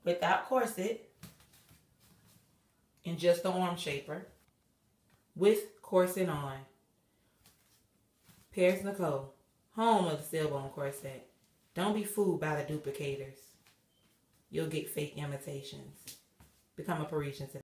without corset and just the arm shaper with corset on. Paris Nicole, home of the Sailbone corset. Don't be fooled by the duplicators. You'll get fake imitations. Become a Parisian today.